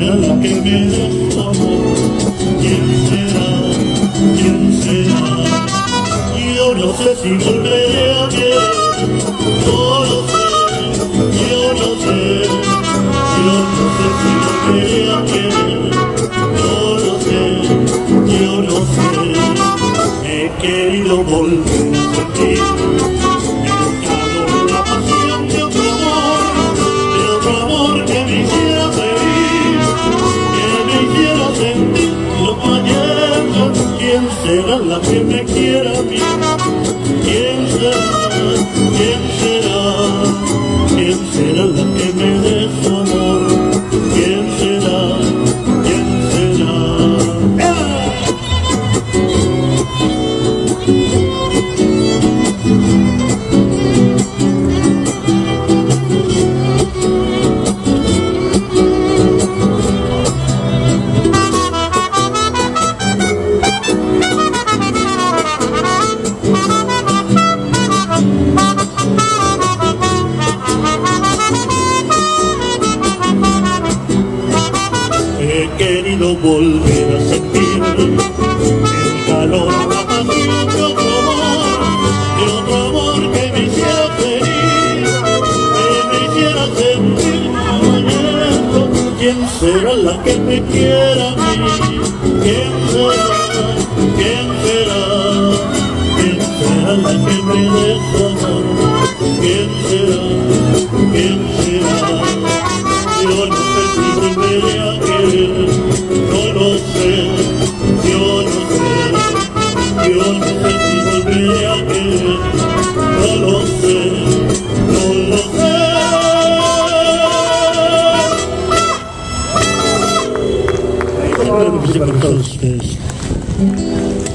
será la que me dé su amor? ¿Quién será? ¿Quién será? Yo no sé si volveré a querer, no lo sé, yo no sé, yo no sé si volveré a querer, no lo sé, yo no sé. He querido volver a sentir el calor, la pasión de otro amor que me hiciera feliz, que me hiciera sentir lo ayer. ¿Quién será la que me quiera a mí? ¿Quién será? ¿Quién será? ¿Quién será la que me dé su amor? ¿Quién será? ¿Quién será? He querido volver a sentir el calor, la pasión de otro amor que me hiciera feliz, que me hiciera sentir mañana. ¿Quién será la que me quiera a mí? ¿Quién será? ¿Quién será? ¿Quién será la que me dé su amor? ¿Quién será? ¿Quién será? Yo no sé si volveré a querer, no lo sé, yo no sé, yo no sé si volveré a querer, no lo sé, no lo sé. Ahí está la música para todos ustedes.